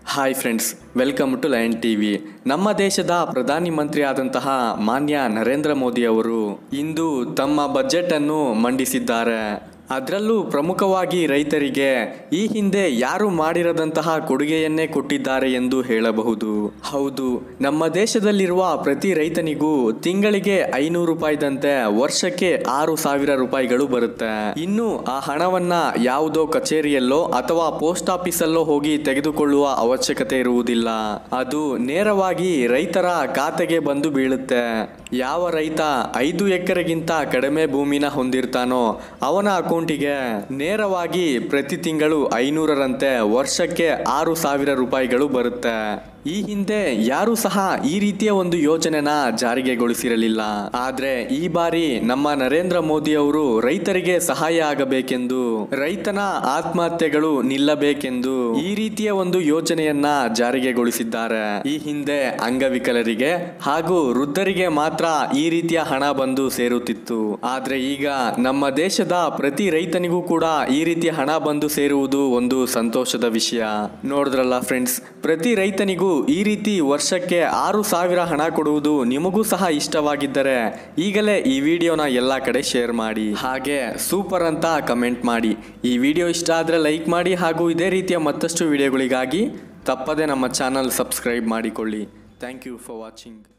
Hi friends, welcome to lion TV. ನಮ್ಮ ದೇಶದ ಪ್ರಧಾನಿ ಮಂತ್ರಿ ಆದಂತಹ ಮಾನ್ಯ ನರೇಂದ್ರ ಮೋದಿ ಅವರು ಇಂದು ತಮ್ಮ ಬಜೆಟ್ ಅನ್ನು ಮಂಡಿಸಿದ್ದಾರೆ. ಅದರಲ್ಲೂ ಪ್ರಮುಖವಾಗಿ ರೈತರಿಗೆ ಈ ಹಿಂದೆ ಯಾರು ಮಾಡಿರದಂತಹ ಕೊಡುಗೆಯನ್ನೇ ಕೊಟ್ಟಿದ್ದಾರೆ ಎಂದು ಹೇಳಬಹುದು. ಹೌದು, ನಮ್ಮ ದೇಶದಲ್ಲಿರುವ ಪ್ರತಿ ರೈತನಿಗೂ ತಿಂಗಳಿಗೆ 500 ರೂಪಾಯಿದಂತೆ ವರ್ಷಕ್ಕೆ 6,000 ರೂಪಾಯಿಗಳು ಬರುತ್ತೆ. ಇನ್ನು ಆ ಹಣವನ್ನ ಯಾವುದೋ ಕಚೇರಿಯಲ್ಲೋ ಅಥವಾ ಪೋಸ್ಟ್ ಆಫೀಸಲ್ಲೋ ಹೋಗಿ ತೆಗೆದುಕೊಳ್ಳುವ ಅವಶ್ಯಕತೆ ಇರುವುದಿಲ್ಲ. ಅದು ನೇರವಾಗಿ ರೈತರ ಖಾತೆಗೆ ಬಂದು ಬೀಳುತ್ತೆ. ಯಾವ ರೈತ 5 ಎಕರೆಗಿಂತ ಕಡಿಮೆ ಭೂಮಿನ ಹೊಂದಿರ್ತಾನೋ ಅವನ ಅಕೌಂಟಿಗೆ ನೇರವಾಗಿ ಪ್ರತಿ ತಿಂಗಳು 500ರಂತೆ ವರ್ಷಕ್ಕೆ 6,000 ರೂಪಾಯಿಗಳು ಬರುತ್ತೆ. ಈ ಹಿಂದೆ ಯಾರು ಸಹ ಈ ರೀತಿಯ ಒಂದು ಯೋಜನೆನ ಜಾರಿಗೆಗೊಳಿಸಿರಲಿಲ್ಲ. ಆದ್ರೆ ಈ ಬಾರಿ ನಮ್ಮ ನರೇಂದ್ರ ಮೋದಿ ಅವರು ರೈತರಿಗೆ ಸಹಾಯ ಆಗಬೇಕೆಂದು, ರೈತನ ಆತ್ಮಹತ್ಯೆಗಳು ನಿಲ್ಲಬೇಕೆಂದು ಈ ರೀತಿಯ ಒಂದು ಯೋಜನೆಯನ್ನ ಜಾರಿಗೆಗೊಳಿಸಿದ್ದಾರೆ. ಈ ಹಿಂದೆ ಅಂಗವಿಕಲರಿಗೆ ಹಾಗೂ ವೃದ್ಧರಿಗೆ ಮಾತ್ರ ಈ ರೀತಿಯ ಹಣ ಬಂದು ಸೇರುತ್ತಿತ್ತು. ಆದ್ರೆ ಈಗ ನಮ್ಮ ದೇಶದ ಪ್ರತಿ ರೈತನಿಗೂ ಕೂಡ ಈ ರೀತಿಯ ಹಣ ಬಂದು ಸೇರುವುದು ಒಂದು ಸಂತೋಷದ ವಿಷಯ. ನೋಡಿದ್ರಲ್ಲ ಫ್ರೆಂಡ್ಸ್, ಪ್ರತಿ ರೈತನಿಗೂ ಈ ರೀತಿ ವರ್ಷಕ್ಕೆ 6,000 ಹಣ ಕೊಡುವುದು ನಿಮಗೂ ಸಹ ಇಷ್ಟವಾಗಿದ್ದರೆ ಈಗಲೇ ಈ ವಿಡಿಯೋನ ಎಲ್ಲ ಕಡೆ ಶೇರ್ ಮಾಡಿ, ಹಾಗೆ ಸೂಪರ್ ಅಂತ ಕಮೆಂಟ್ ಮಾಡಿ. ಈ ವಿಡಿಯೋ ಇಷ್ಟ ಆದರೆ ಲೈಕ್ ಮಾಡಿ, ಹಾಗೂ ಇದೇ ರೀತಿಯ ಮತ್ತಷ್ಟು ವಿಡಿಯೋಗಳಿಗಾಗಿ ತಪ್ಪದೆ ನಮ್ಮ ಚಾನಲ್ ಸಬ್ಸ್ಕ್ರೈಬ್ ಮಾಡಿಕೊಳ್ಳಿ. Thank you for watching.